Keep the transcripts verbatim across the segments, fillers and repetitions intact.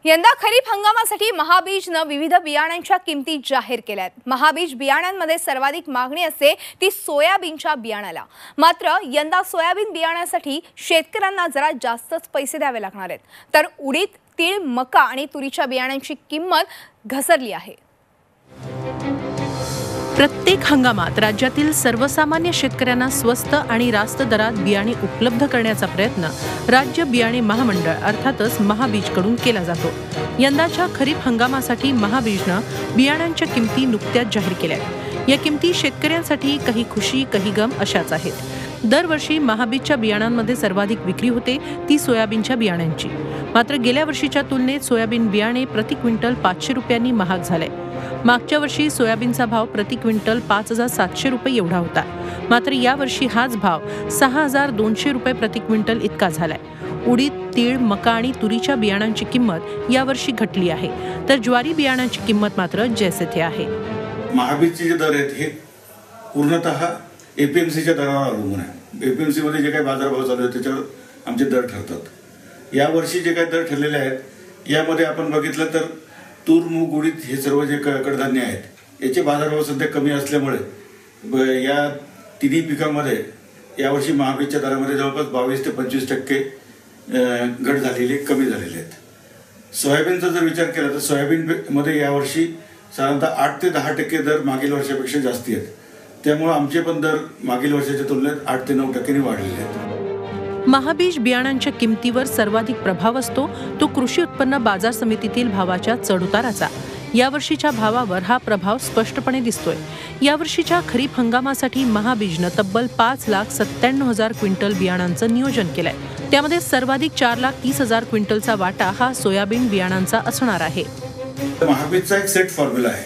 यंदा खरीप हंगामासाठी महाबीजने विविध बियाण्यांच्या किमती जाहीर केल्या आहेत। महाबीज बियाण्यांमध्ये सर्वाधिक मागणी असते ती सोयाबीनच्या बियाण्याला। मात्र यंदा सोयाबीन बियाण्यासाठी शेतकऱ्यांना जरा जास्तच पैसे द्यावे लागणार आहेत। तर उडीद, तीळ, मका आणि तुरीच्या बियाण्यांची किंमत घसरली आहे। प्रत्येक हंगामात राज्यातील सर्वसामान्य शेतकऱ्यांना स्वस्त आणि रास्त दरात बियाणे उपलब्ध करण्याचा प्रयत्न राज्य बियाणे महामंडळ अर्थातच महाबीजकडून केला जातो। यंदाच्या खरीप हंगामासाठी महाबीजने बियाण्यांच्या किमती नुकत्याच जाहीर केल्या आहेत। या किमती शेतकऱ्यांसाठी काही खुशी काही गम अशाच आहेत। दरवर्षी महाबीजच्या बियाणांमध्ये सर्वाधिक विक्री होते ती सोयाबीनच्या बियाण्यांची। मात्र गेल्या वर्षीच्या तुलनेत सोयाबीन बियाणे प्रति क्विंटल पाचशे रुपयांनी महाग झाले। मागच्या वर्षी सोयाबीनचा भाव प्रति क्विंटल पाच हजार सातशे रुपये एवढा होता। मात्र यावर्षी हाच भाव सहा हजार दोनशे रुपये प्रति क्विंटल इतका झालाय। उडीद, तीळ, मका आणि तुरीच्या बियाणांची किंमत यावर्षी घटली आहे, तर ज्वारी बियाणांची किंमत मात्र जैसे थे आहे। महाबीजचे जे दर आहेत हे पूर्णतः एपीएमसीच्या दरावर अवलंबून आहे। एपीएमसी मध्ये जे काही बाजारभाव चालू आहेत त्याच्यावर आमचे दर ठरतात। यावर्षी जे काही दर ठरलेले आहेत यामध्ये आपण बघितलं तर तूर, मूग, उडीद हे सर्व जे कडधान्य आहेत याचे बाजारभाव सध्या कमी असल्यामुळे या तिन्ही पिकांमध्ये यावर्षी महाबीजच्या दरामध्ये जवळपास बावीस ते पंचवीस टक्के घट झालेली कमी झालेले आहेत। सोयाबीनचा जर विचार केला तर सोयाबीन मध्ये यावर्षी साधारणतः आठ ते दहा टक्के दर मागील वर्षापेक्षा जास्ती आहेत। त्यामुळे आमचे पण दर मागील वर्षाच्या तुलनेत आठ ते नऊ टक्क्यांनी वाढलेले आहेत। महाबीज बियाणांच्या किमतीवर सर्वाधिक प्रभाव असतो तो कृषी उत्पन्न बाजार समितीतील भावाच्या चढउताराचा। यावर्षीच्या भावावर हा प्रभाव स्पष्टपणे दिसतोय। यावर्षीच्या खरीप हंगामासाठी महाबीजने तब्बल पाच लाख सत्त्याण्णव हजार क्विंटल बियाणांचं नियोजन केलंय। त्यामध्ये सर्वाधिक चार लाख तीस हजार क्विंटलचा वाटा हा सोयाबीन बियाणांचा असणार आहे। महाबीजचा एक सेट फॉर्म्युला आहे।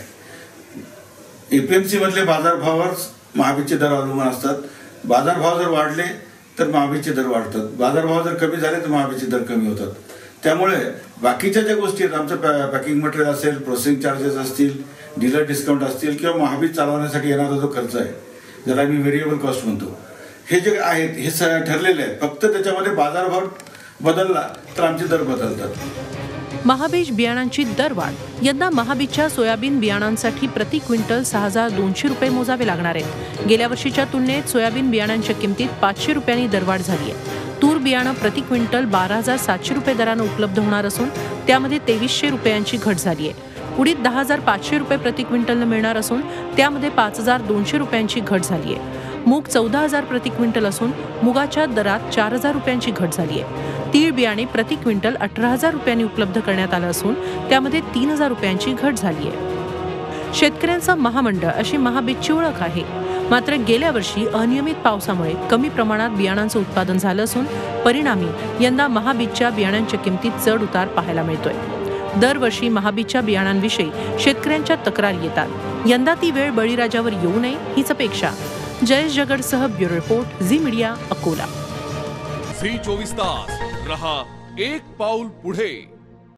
एपीएमसी मधले बाजारभावावर महाबीजचे दर अवलंबून असतात। बाजारभाव जर वाढले तर महाबीजचे दर वाढतात, बाजारभाव जर कमी झाले तर महाबीजचे दर कमी होतात। त्यामुळे बाकीच्या ज्या गोष्टी आहेत, आमचं पॅकिंग मटेरियल असेल, प्रोसेसिंग चार्जेस असतील, डीलर डिस्काउंट असतील किंवा महाबीज चालवण्यासाठी येणारा जो खर्च आहे ज्याला आम्ही व्हेरिएबल कॉस्ट म्हणतो, हे जे आहेत हे ठरलेले आहेत। फक्त त्याच्यामध्ये बाजारभाव बदलला तर आमचे दर बदलतात। महाबीज बियाणांची दरवाढ यंदा महाबीजच्या सोयाबीन बियाणांसाठी प्रति क्विंटल सहा हजार दोनशे रुपये मोजावे लागणार आहेत। गेल्या वर्षीच्या तुलनेत सोयाबीन बियाणांच्या किमतीत पाचशे रुपयांनी दरवाढ झाली आहे। तूर बियाणं प्रति क्विंटल बारा हजार सातशे रुपये दरानं उपलब्ध होणार असून त्यामध्ये तेवीसशे रुपयांची घट झाली आहे। उडीद दहा हजार पाचशे रुपये प्रति क्विंटलनं मिळणार असून त्यामध्ये पाच हजार दोनशे रुपयांची घट झाली आहे। मूग चौदा हजार प्रति क्विंटल असून मुगाच्या दरात चार हजार रुपयांची घट झाली आहे। तीळ बियाणे प्रति क्विंटल अठरा हजार रुपयांनी उपलब्ध करण्यात आलं असून त्यामध्ये तीन हजार रुपयांची घट झाली आहे। शेतकऱ्यांचं महामंडळ अशी महाबीजची ओळख आहे। मात्र गेल्या वर्षी अनियमित पावसामुळे कमी प्रमाणात बियाणांचं उत्पादन झालं असून परिणामी यंदा महाबीजच्या बियाणांच्या किमतीत चढ उतार पाहायला मिळतोय। दरवर्षी महाबीजच्या बियाणांविषयी शेतकऱ्यांच्या तक्रारी येतात। यंदा ती वेळ बळीराजावर येऊ नये हीच अपेक्षा। जयेश जगडसह bureau report, Zee media, Akola. Zee चोवीस तास रहा एक पाऊल पुढे।